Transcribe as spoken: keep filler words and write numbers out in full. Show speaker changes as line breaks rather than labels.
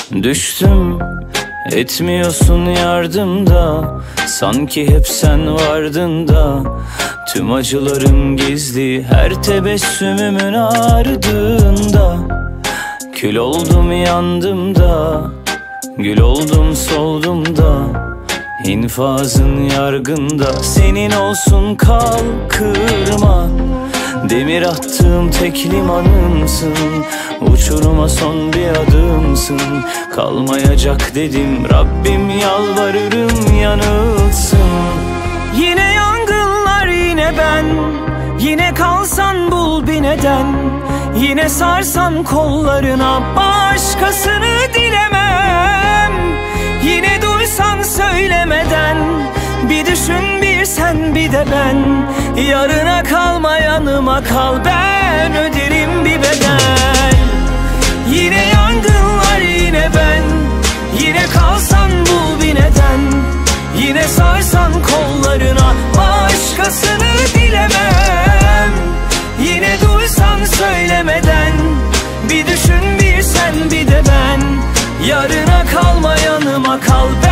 Düştüm, etmiyorsun yardımda, sanki hep sen vardın da. Tüm acılarım gizli her tebessümümün ardında. Kül oldum yandım da, gül oldum soldum da. İnfazın yargında, senin olsun kal kırma. Demir attığım tek limanımsın, uçuruma son bir adımsın. Kalmayacak dedim, Rabbim yalvarırım yanılsın. Yine yangınlar yine ben, yine kalsan bul bir neden. Yine sarsan kollarına, başkasını dilemem. Yine duysan söylemeden, bir düşün bir sen bir de ben. Yarına kalma yanıma kal, ben öderim bir bedel. Yine yangınlar yine ben, yine kalsan bul bir neden. Yine sarsan kollarına, başkasını dilemem. Yine duysan söylemeden, bir düşün bir sen bir de ben. Yarına kalma yanıma kal, ben